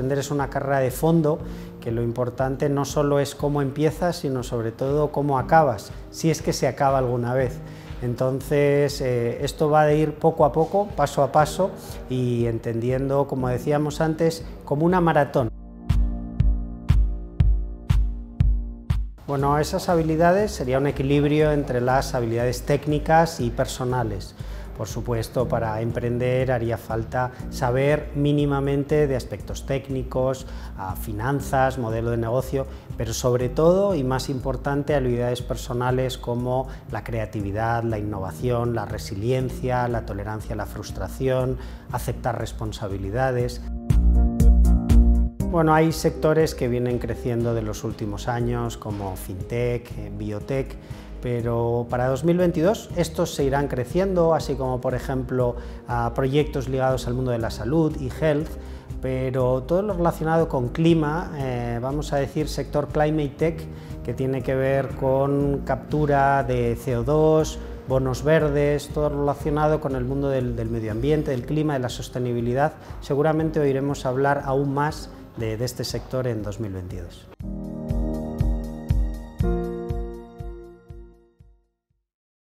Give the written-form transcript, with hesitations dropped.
emprender es una carrera de fondo, que lo importante no solo es cómo empiezas, sino sobre todo cómo acabas, si es que se acaba alguna vez. Entonces, esto va de ir poco a poco, paso a paso, y entendiendo, como decíamos antes, como una maratón. Bueno, esas habilidades sería un equilibrio entre las habilidades técnicas y personales. Por supuesto, para emprender haría falta saber mínimamente de aspectos técnicos, finanzas, modelo de negocio, pero sobre todo, y más importante, habilidades personales como la creatividad, la innovación, la resiliencia, la tolerancia a la frustración, aceptar responsabilidades. Bueno, hay sectores que vienen creciendo de los últimos años, como fintech, biotech, pero para 2022 estos se irán creciendo, así como por ejemplo proyectos ligados al mundo de la salud y health, pero todo lo relacionado con clima, vamos a decir sector climate tech, que tiene que ver con captura de CO2, bonos verdes, todo relacionado con el mundo del medio ambiente, del clima, de la sostenibilidad. Seguramente oiremos hablar aún más de este sector en 2022.